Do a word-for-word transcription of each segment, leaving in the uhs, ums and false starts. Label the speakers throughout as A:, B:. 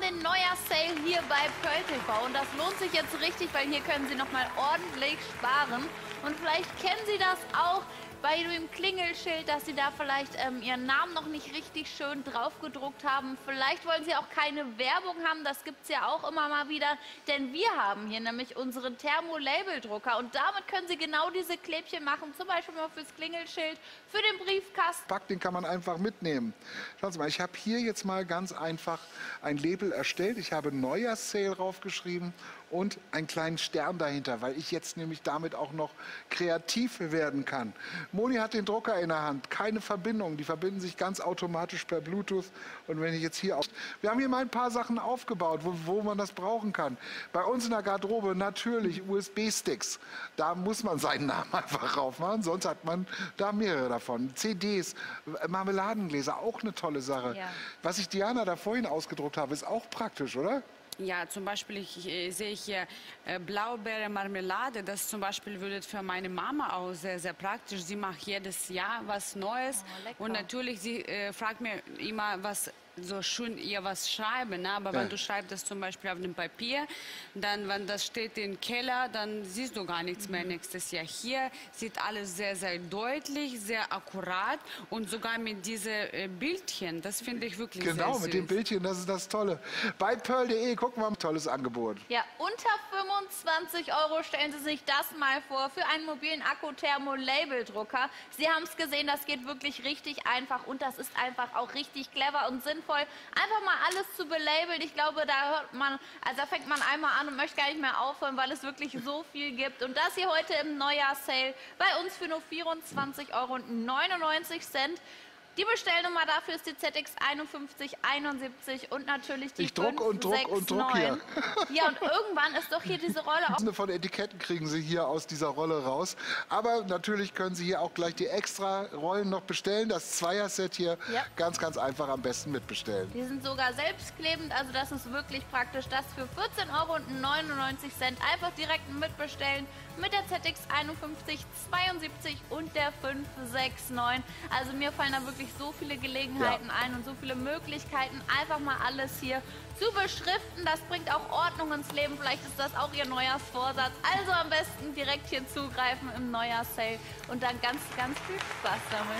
A: den Neujahr-Sale hier bei Pearl T V und das lohnt sich jetzt richtig, weil hier können Sie noch mal ordentlich sparen. Und vielleicht kennen Sie das auch bei dem Klingelschild, dass Sie da vielleicht ähm, Ihren Namen noch nicht richtig schön drauf gedruckt haben. Vielleicht wollen Sie auch keine Werbung haben, das gibt es ja auch immer mal wieder. Denn wir haben hier nämlich unseren Thermo-Label-Drucker und damit können Sie genau diese Klebchen machen, zum Beispiel mal fürs Klingelschild, für den Briefkasten.
B: Pack, den kann man einfach mitnehmen. Schauen Sie mal, ich habe hier jetzt mal ganz einfach ein Label erstellt. Ich habe Neujahrssale draufgeschrieben und einen kleinen Stern dahinter, weil ich jetzt nämlich damit auch noch kreativ werden kann. Moni hat den Drucker in der Hand, keine Verbindung, die verbinden sich ganz automatisch per Bluetooth. Und wenn ich jetzt hier auf... Wir haben hier mal ein paar Sachen aufgebaut, wo, wo man das brauchen kann. Bei uns in der Garderobe natürlich U S B-Sticks. Da muss man seinen Namen einfach raufmachen, sonst hat man da mehrere davon. C Ds, Marmeladengläser, auch eine tolle Sache.
A: Ja.
B: Was ich Diana da vorhin ausgedruckt habe, ist auch praktisch, oder?
C: Ja, zum Beispiel ich, ich, sehe ich hier äh, Blaubeere-Marmelade. Das zum Beispiel würde für meine Mama auch sehr, sehr praktisch. Sie macht jedes Jahr was Neues.
A: Oh,
C: und natürlich, sie äh, fragt mir immer, was so schön ihr was schreiben. Ne? Aber
B: ja.
C: wenn du schreibst das zum Beispiel auf dem Papier, dann, wenn das steht im Keller, dann siehst du gar nichts mehr nächstes Jahr. Hier sieht alles sehr, sehr deutlich, sehr akkurat und sogar mit diesen äh, Bildchen. Das finde ich wirklich
B: genau,
C: sehr süß.
B: Genau, mit den Bildchen, das ist das Tolle. Bei pearl punkt de gucken wir mal, ein tolles Angebot.
A: Ja, unter fünfundzwanzig Euro stellen Sie sich das mal vor für einen mobilen Akku-Thermo-Label-Drucker. Sie haben es gesehen, das geht wirklich richtig einfach und das ist einfach auch richtig clever und sinnvoll. Einfach mal alles zu belabeln. Ich glaube, da hört man, also da fängt man einmal an und möchte gar nicht mehr aufhören, weil es wirklich so viel gibt. Und das hier heute im Neujahr-Sale bei uns für nur vierundzwanzig Euro neunundneunzig. Die Bestellnummer dafür ist die Z X einundfünfzig einundsiebzig und natürlich die
B: Ich druck und druck und druck hier.
A: Ja, und irgendwann ist doch hier diese Rolle auch...
B: Tausende von Etiketten kriegen Sie hier aus dieser Rolle raus. Aber natürlich können Sie hier auch gleich die extra Rollen noch bestellen. Das Zweier-Set hier
A: Ja.
B: ganz, ganz einfach am besten mitbestellen.
A: Die sind sogar selbstklebend, also das ist wirklich praktisch. Das für vierzehn Euro neunundneunzig. Einfach direkt mitbestellen mit der Z X einundfünfzig zweiundsiebzig und der fünf sechs neun. Also mir fallen da wirklich so viele Gelegenheiten
B: Ja.
A: ein und so viele Möglichkeiten, einfach mal alles hier zu beschriften. Das bringt auch Ordnung ins Leben. Vielleicht ist das auch Ihr Neujahrsvorsatz. Also am besten direkt hier zugreifen im Neujahrssale und dann ganz, ganz viel Spaß damit.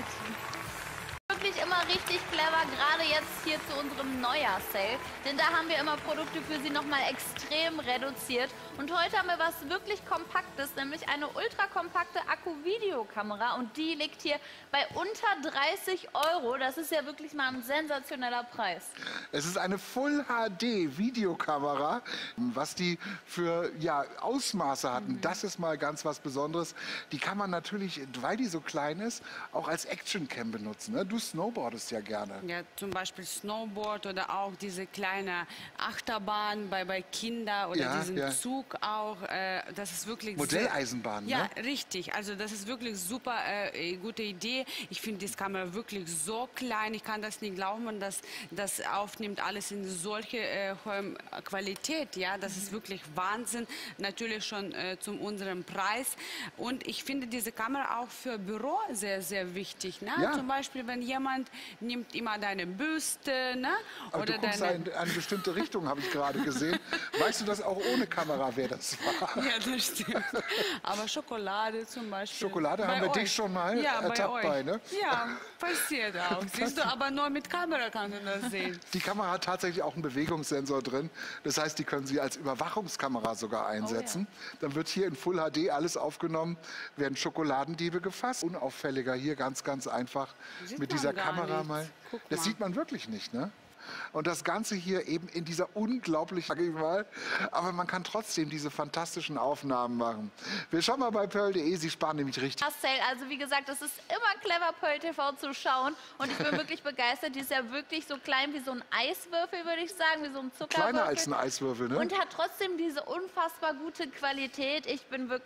A: Wirklich immer richtig clever, gerade jetzt hier zu unserem Neujahrssale, denn da haben wir immer Produkte für Sie nochmal extrem reduziert und heute haben wir was wirklich Kompaktes, nämlich eine ultrakompakte Akku-Videokamera und die liegt hier bei unter dreißig Euro. Das ist ja wirklich mal ein sensationeller Preis.
B: Es ist eine Full H D Videokamera, was die für ja, Ausmaße hatten. Mhm. Das ist mal ganz was Besonderes. Die kann man natürlich, weil die so klein ist, auch als Actioncam benutzen. Ne? Du snowboardest ja gerne.
C: Ja, zum Beispiel Snowboard oder auch diese kleine Achterbahn bei, bei Kindern oder
B: Ja,
C: diesen
B: ja.
C: Zug auch. Äh, das ist wirklich
B: Modelleisenbahn,
C: sehr,
B: ne?
C: Ja, richtig. Also das ist wirklich super äh, gute Idee. Ich finde die Kamera wirklich so klein. Ich kann das nicht glauben, dass das aufnimmt alles in solche äh, hohen Qualität. Ja, das ist wirklich Wahnsinn. Natürlich schon äh, zu unserem Preis. Und ich finde diese Kamera auch für Büro sehr, sehr wichtig. Ne?
B: Ja.
C: Zum Beispiel, wenn jemand nimmt immer deine Büste, ne?
B: Aber
C: Oder
B: du guckst
C: deine...
B: in eine bestimmte Richtung, habe ich gerade gesehen. Weißt du das auch ohne Kamera, wer das war?
C: Ja, das stimmt. Aber Schokolade zum Beispiel.
B: Schokolade
C: Bei
B: haben wir
C: euch.
B: dich schon mal
C: ja,
B: ertappt
C: bei,
B: bei,
C: euch.
B: ne?
C: Ja, passiert auch. Siehst du, aber nur mit Kamera kannst du das sehen.
B: Die Kamera hat tatsächlich auch einen Bewegungssensor drin. Das heißt, die können Sie als Überwachungskamera sogar einsetzen.
A: Oh, ja.
B: Dann wird hier in Full H D alles aufgenommen, werden Schokoladendiebe gefasst. Unauffälliger hier, ganz, ganz einfach
C: Sieht
B: mit
C: man
B: dieser
C: gar
B: Kamera
C: nichts.
B: mal.
C: Guck
B: Das
C: mal.
B: sieht man wirklich nicht, ne? Und das Ganze hier eben in dieser unglaublich, sag ich mal, aber man kann trotzdem diese fantastischen Aufnahmen machen. Wir schauen mal bei pearl punkt de, Sie sparen nämlich richtig.
A: Das Sale, also wie gesagt, es ist immer clever, Pearl T V zu schauen und ich bin wirklich begeistert. Die ist ja wirklich so klein wie so ein Eiswürfel, würde ich sagen, wie so ein Zuckerwürfel.
B: Kleiner als ein Eiswürfel, ne?
A: Und hat trotzdem diese unfassbar gute Qualität. Ich bin wirklich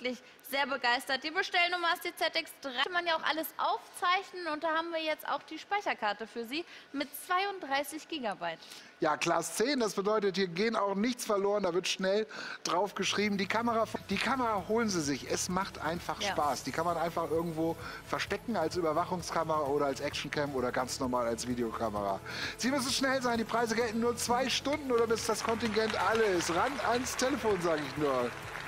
A: sehr begeistert. Die Bestellnummer ist die Z X drei. Kann man ja auch alles aufzeichnen und da haben wir jetzt auch die Speicherkarte für Sie mit zweiunddreißig Gigabyte.
B: Ja, Class zehn, das bedeutet, hier gehen auch nichts verloren, da wird schnell drauf geschrieben. Die Kamera, die Kamera holen Sie sich, es macht einfach
A: Ja.
B: Spaß. Die kann man einfach irgendwo verstecken als Überwachungskamera oder als Actioncam oder ganz normal als Videokamera. Sie müssen schnell sein, die Preise gelten nur zwei Stunden oder bis das Kontingent alle ist. Ran ans Telefon, sage ich nur.